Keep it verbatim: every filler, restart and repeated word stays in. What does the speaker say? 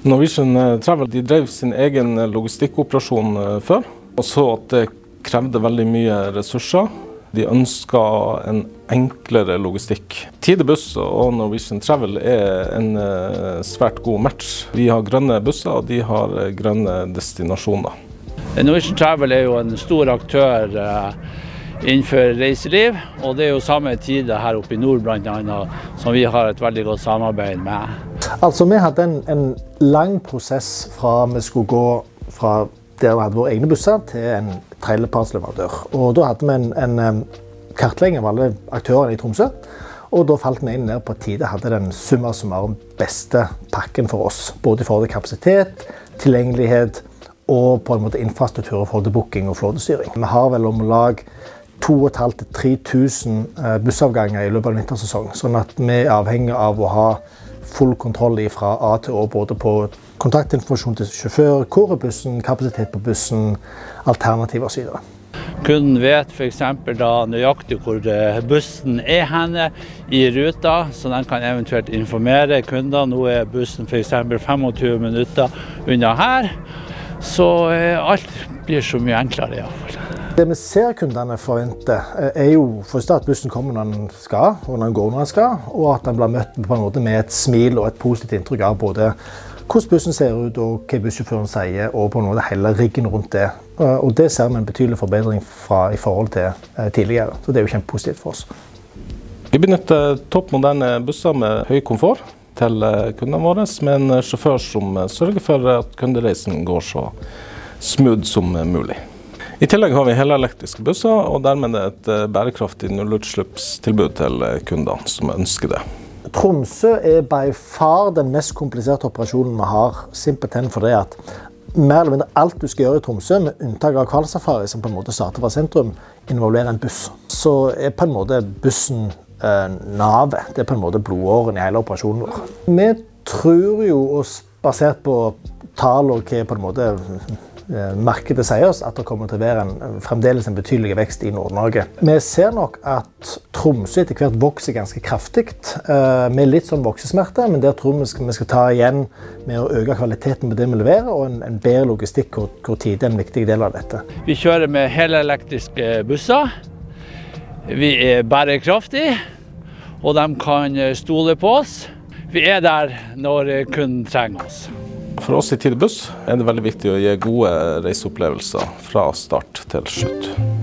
Norwegian Travel de drev sin egen logistikkoperasjon før, og så at det krevde veldig mye ressurser. De ønsket en enklere logistikk. Tide Buss og Norwegian Travel er en svært god match. De har grønne busser, og de har grønne destinasjoner. Norwegian Travel er jo en stor aktør innenfor reiseliv, og det er jo samme Tide her oppe i nord blant annet, som vi har et veldig godt samarbeid med. Altså, vi hadde en, en lang prosess fra vi skulle gå fra der vi hadde våre egne busser til en tredjepartsleverandør. Og da hadde vi en, en kartlegging av alle aktørene i Tromsø, og da falt vi inn ned på at Tide hadde den summa summarum beste pakken for oss, både i forhold til kapasitet, tilgjengelighet og på en måte infrastruktur i forhold til booking og flåtestyring. Vi har vel om lag to og et halvt til tre tusen bussavganger i løpet av vintersesong, sånn at vi er avhengig av å ha full kontroll fra A til Å, både på kontaktinformasjon til sjåfør, hvor er bussen, kapasitet på bussen, alternativer og så videre. Kunden vet for eksempel da nøyaktig hvor bussen er henne i ruta, så den kan eventuelt informere kunder. Nå er bussen for eksempel tjuefem minutter unna her, så alt blir så mye enklere i hvert fall. Det vi ser kundene forventer er jo først at bussen kommer når den skal, og når den går når den skal, og at den blir møtt på en måte med et smil og et positivt inntrykk av både hvordan bussen ser ut og hva bussjåføren sier, og på en måte hele riggen rundt det. Og det ser vi en betydelig forbedring fra i forhold til tidligere, så det er jo kjempepositivt for oss. Vi benytter topp moderne busser med høy komfort til kundene våre, med en sjåfør som sørger for at kundereisen går så smooth som mulig. I tillegg har vi helelektriske busser, og dermed et bærekraftig nullutslippstilbud til kundene som ønsker det. Tromsø er by far den mest kompliserte operasjonen vi har, simpelthen for det at mer eller mindre alt du skal gjøre i Tromsø, med unntak av Kvalsafari, som på en måte starter fra sentrum, involverer en buss. Så er på en måte bussen eh, navet, det er på en måte blodåren i hele operasjonen vår. Vi tror jo, basert på tall og hva på en måte markedet sier oss, at det kommer til å være en, fremdeles en betydelig vekst i Nord-Norge. Vi ser nok at Tromsø etter hvert vokser ganske kraftigt, med litt sånn voksesmerte, men der tror vi skal, vi skal ta igjen med å øke kvaliteten på det vi leverer, og en, en bedre logistikk hvor, hvor Tide er en viktig del av dette. Vi kjører med helelektriske busser. Vi er bærekraftige, og de kan stole på oss. Vi er der når kunden trenger oss. For oss i Tide Buss er det veldig viktig å gi gode reiseopplevelser fra start til slutt.